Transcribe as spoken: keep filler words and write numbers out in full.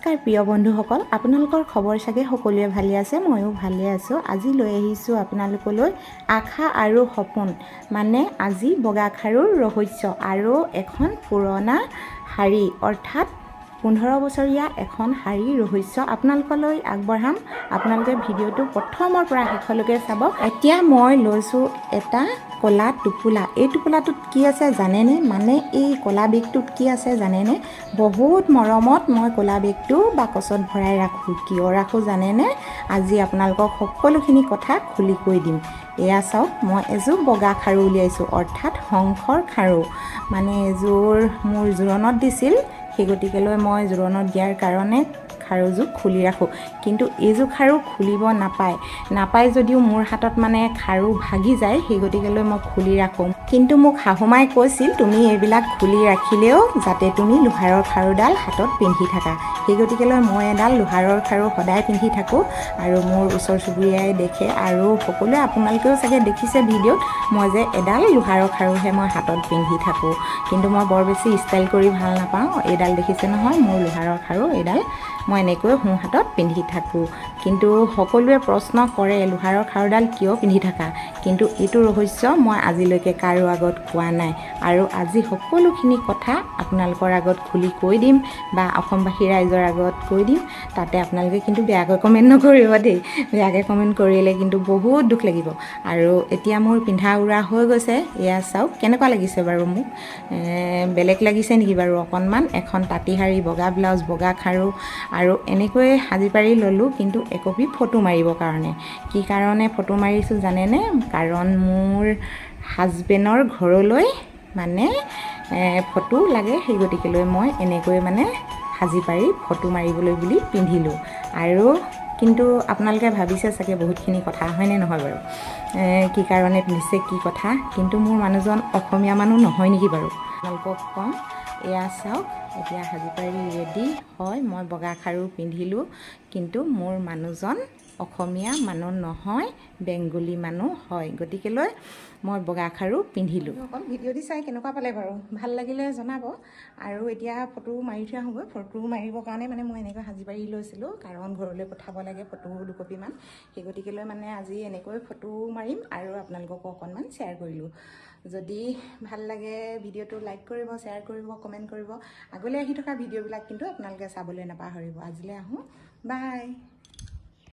নমস্কাৰ প্ৰিয় বন্ধুসকল, আপোনালোকৰ খবৰ চাগে সকলোৱে ভালে আছে। ময়ো ভালে আছোঁ। আজি লৈ আহিছোঁ আপোনালোকলৈ আশা আৰু সপোন, মানে আজি বগা খাৰুৰ ৰহস্য আৰু এখন পুৰণা শাৰী, অৰ্থাৎ পোন্ধৰ বছৰীয়া এখন শাৰীৰ ৰহস্য আপোনালোকলৈ আগবঢ়াম। আপোনালোকে ভিডিঅ'টো প্ৰথমৰ পৰা শেষলৈকে চাব। এতিয়া মই লৈছোঁ এটা কলা টোপোলা। এই টোপোলাটোত কি আছে জানেনে? মানে এই কলা বেগটোত কি আছে জানেনে? বহুত মৰমত মই কলা বেগটো বাকচত ভৰাই ৰাখোঁ। কিয় ৰাখোঁ জানেনে? আজি আপোনালোকক সকলোখিনি কথা খুলি কৈ দিম। এয়া চাওক, মই এযোৰ বগা খাৰু উলিয়াইছোঁ, অৰ্থাৎ শংখৰ খাৰু। মানে এযোৰ মোৰ জোৰণত দিছিল, সেই গতিকেলৈ মই জোৰণত দিয়াৰ কাৰণে খাৰুযোৰ খুলি ৰাখোঁ। কিন্তু এইযোৰ খাৰু খুলিব নাপায় নাপায় যদিও মোৰ হাতত মানে খাৰু ভাগি যায়, সেই গতিকেলৈ মই খুলি ৰাখোঁ। কিন্তু মোক শাহুমাই কৈছিল, তুমি এইবিলাক খুলি ৰাখিলেও যাতে তুমি লোহাৰৰ খাৰুডাল হাতত পিন্ধি থাকা। সেই গতিকেলৈ মই এডাল লোহাৰৰ খাৰু সদায় পিন্ধি থাকোঁ। আৰু মোৰ ওচৰ চুবুৰীয়াই দেখে, আৰু সকলোৱে আপোনালোকেও চাগে দেখিছে ভিডিঅ'ত, মই যে এডাল লোহাৰৰ খাৰুহে মই হাতত পিন্ধি থাকোঁ। কিন্তু মই বৰ বেছি ষ্টাইল কৰি ভাল নাপাওঁ। এইডাল দেখিছে নহয়, মোৰ লোহাৰৰ খাৰু, এইডাল মই এনেকৈ সোঁ হাতত পিন্ধি থাকোঁ। কিন্তু সকলোৱে প্ৰশ্ন কৰে, লোহাৰৰ খাৰুডাল কিয় পিন্ধি থাকা? কিন্তু এইটো ৰহস্য মই আজিলৈকে কাৰো আগত কোৱা নাই। আৰু আজি সকলোখিনি কথা আপোনালোকৰ আগত খুলি কৈ দিম, বা অসমবাসী ৰাইজৰ আগত কৈ দিম। তাতে আপোনালোকে কিন্তু বেয়াকৈ কমেণ্ট নকৰিব দেই। বেয়াকৈ কমেণ্ট কৰিলে কিন্তু বহুত দুখ লাগিব। আৰু এতিয়া মোৰ পিন্ধা উৰা হৈ গৈছে। এয়া চাওক কেনেকুৱা লাগিছে বাৰু মোক। বেলেগ লাগিছে নেকি বাৰু অকণমান? এখন তাঁতী শাৰী, বগা ব্লাউজ, বগা খাৰু, আৰু এনেকৈ সাজি পাৰি ল'লোঁ, কিন্তু একপি ফটো মাৰিবৰ কাৰণে। কি কাৰণে ফটো মাৰিছোঁ জানেনে? কাৰণ মোৰ হাজবেণ্ডৰ ঘৰলৈ মানে ফটো লাগে, সেই গতিকেলৈ মই এনেকৈ মানে সাজি পাৰি ফটো মাৰিবলৈ বুলি পিন্ধিলোঁ। আৰু কিন্তু আপোনালোকে ভাবিছে চাগে বহুতখিনি কথা, হয়নে নহয় বাৰু? কি কাৰণে পিন্ধিছে, কি কথা? কিন্তু মোৰ মানুহজন অসমীয়া মানুহ নহয় নেকি বাৰু? আপোনালোকক ক'ম, এয়া চাওক, এতিয়া সাজি পাৰি ৰেডি হয়, মই বগা খাৰু পিন্ধিলোঁ, কিন্তু মোৰ মানুহজন অসমীয়া মানুহ নহয়, বেংগলী মানুহ হয়। গতিকেলৈ মই বগা খাৰু পিন্ধিলোঁ। অকল ভিডিঅ' দি চাই কেনেকুৱা পালে বাৰু? ভাল লাগিলে জনাব। আৰু এতিয়া ফটো মাৰি থোৱা হ'ব। ফটো মাৰিবৰ কাৰণে মানে মই এনেকৈ সাজি পাৰি লৈছিলোঁ, কাৰণ ঘৰলৈ পঠাব লাগে ফটো দুকপিমান। সেই গতিকেলৈ মানে আজি এনেকৈ ফটো মাৰিম আৰু আপোনালোককো অকণমান শ্বেয়াৰ কৰিলোঁ। যদি ভাল লাগে ভিডিঅ'টো লাইক কৰিব, শ্বেয়াৰ কৰিব, কমেণ্ট কৰিব। আগলৈ আহি থকা ভিডিঅ'বিলাক কিন্তু আপোনালোকে চাবলৈ নাপাহৰিব। আজিলৈ আহোঁ, বাই।